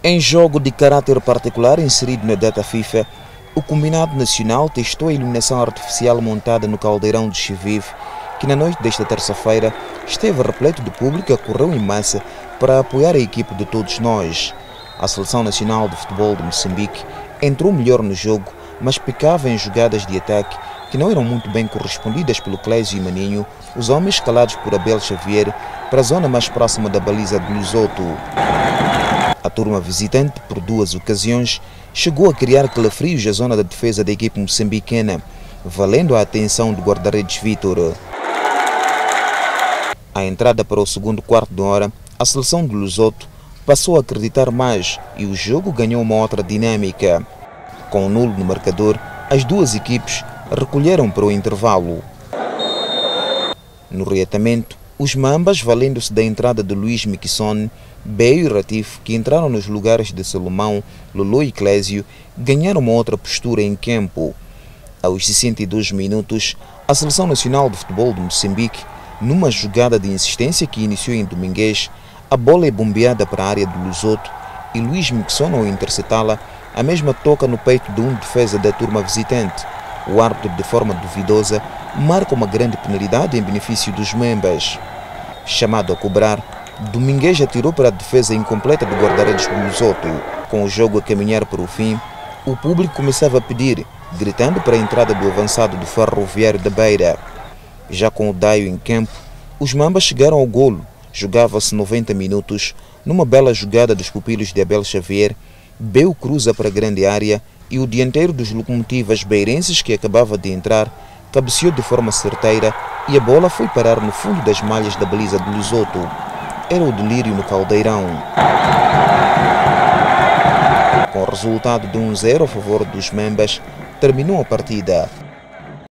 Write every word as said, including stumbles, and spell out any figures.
Em jogo de caráter particular inserido na data FIFA, o Combinado Nacional testou a iluminação artificial montada no Caldeirão de Chivive, que na noite desta terça-feira esteve repleto de público que acorreu em massa para apoiar a equipe de todos nós. A Seleção Nacional de Futebol de Moçambique entrou melhor no jogo, mas pecava em jogadas de ataque que não eram muito bem correspondidas pelo Clésio e Maninho, os homens escalados por Abel Xavier para a zona mais próxima da baliza de Lusoto. A turma visitante, por duas ocasiões, chegou a criar calafrios à zona da defesa da equipe moçambicana, valendo a atenção do guarda-redes Vítor. À entrada para o segundo quarto de hora, a seleção de Lusoto passou a acreditar mais e o jogo ganhou uma outra dinâmica. Com o nulo no marcador, as duas equipes recolheram para o intervalo. No reatamento, os Mambas, valendo-se da entrada de Luís Miquissone, Beio e Ratif, que entraram nos lugares de Salomão, Lolo e Clésio, ganharam uma outra postura em campo. Aos sessenta e dois minutos, a Seleção Nacional de Futebol de Moçambique, numa jogada de insistência que iniciou em Domingues, a bola é bombeada para a área de Lusoto e Luís Miquissone, ao interceptá-la, a mesma toca no peito de um defesa da turma visitante. O árbitro, de forma duvidosa, marca uma grande penalidade em benefício dos Membas. Chamado a cobrar, Domingues atirou para a defesa incompleta do guarda-redes do Lusoto. Com o jogo a caminhar para o fim, o público começava a pedir, gritando para a entrada do avançado do Ferroviário da Beira. Já com o Daio em campo, os Mambas chegaram ao golo. Jogava-se noventa minutos, numa bela jogada dos pupilos de Abel Xavier, Beu cruza para a grande área e o dianteiro dos Locomotivas beirenses, que acabava de entrar, cabeceou de forma certeira e a bola foi parar no fundo das malhas da baliza de Lusoto. Era o delírio no Caldeirão. Com o resultado de um zero a favor dos Membas, terminou a partida.